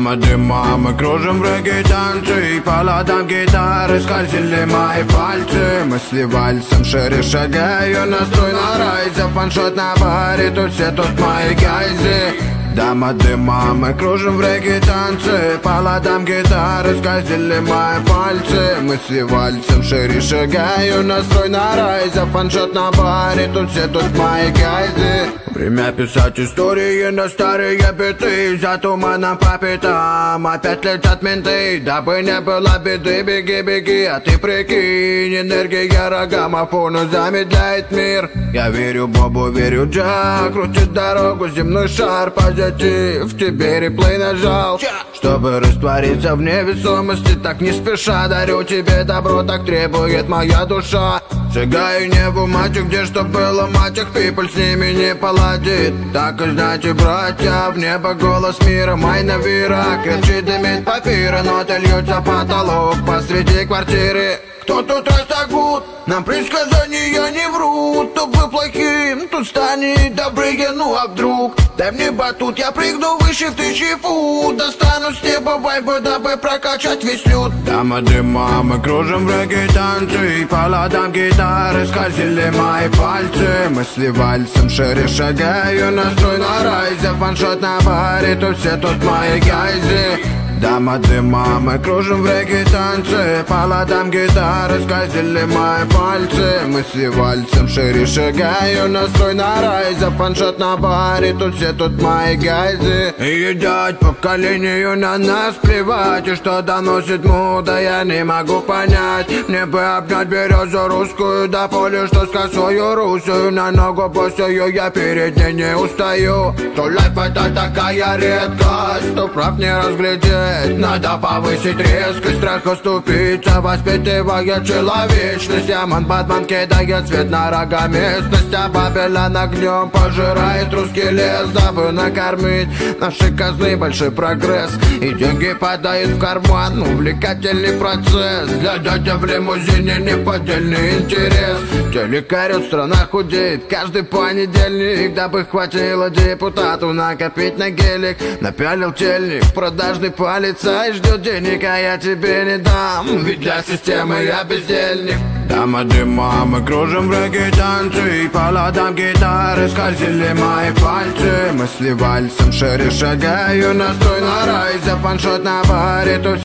Дама дыма, мы кружим в регги-танцы, и по ладам гитары скользили мои пальцы. Мысли вальсом шире шагаю, настрой на райзе, фаншот на баре, тут все тут мои гайзы. Дама дыма, мы кружим в регги-танцы, по ладам гитары скользили мои пальцы. Мысли вальсом шире шагаю, настрой на райзе, фаншот на баре, тут все тут мои гайзы. Время писать истории на старые биты, за туманом по пятам опять летят менты. Дабы не было беды, беги, беги, а ты прикинь, энергия рогамофона замедляет мир. Я верю Бобу, верю Джа, крутит дорогу земной шар, позитив, тебе реплей нажал, чтобы раствориться в невесомости. Так не спеша дарю тебе добро, так требует моя душа. Сжигаю небо мальчик, где что было мальчик, people с ними не поладит. Так и знаете, братья, в небо голос мира, майна вера, кричит дымит папира, ноты льются в потолок посреди квартиры. Кто тут растагут? Нам предсказания не врут. То вы плохим, тут станет добрые, ну а вдруг? Дай мне батут, я прыгну выше в 1000 фут, достану с неба вайбы, дабы прокачать весь люд. Дама дыма, мы кружим в регги-танцы, и по ладам гитары скользили мои пальцы. Мысли вальсом шире шагаю, настрой на райзе, фаншот на баре, тут все тут мои гайзы. Дама дыма, мы кружим в регги-танцы, по ладам гитары скользили мои пальцы. Мысли вальсом шире шагаю, настрой на райзе, фаншот на баре, тут все тут мои гайзы. И едят поколению на нас плевать, и что доносит мода, я не могу понять. Мне бы обнять березу русскую, до поля, что с косою русую, на ногу босую, я перед ней не устаю. То лайф это такая редкость, что прав не разглядеть. Надо повысить резкость, страх уступиться, воспитывая человечность. Яман Батман кидает свет на рога местность, а Бабелан огнем пожирает русский лес. Дабы накормить наши казны, большой прогресс, и деньги падают в карман, увлекательный процесс. Для дядя в лимузине неподдельный интерес. Телекарет, страна худеет каждый понедельник, дабы хватило депутату накопить на гелик. Напялил тельник, продажный полицай ждет денег, а я тебе не дам, ведь для системы я бездельник. Дама дыма, мы кружим в регги-танцы, и по ладам гитары скользили мои пальцы. Мысли вальсом шире шагаю, настрой на райзе, фаншот на баре, тут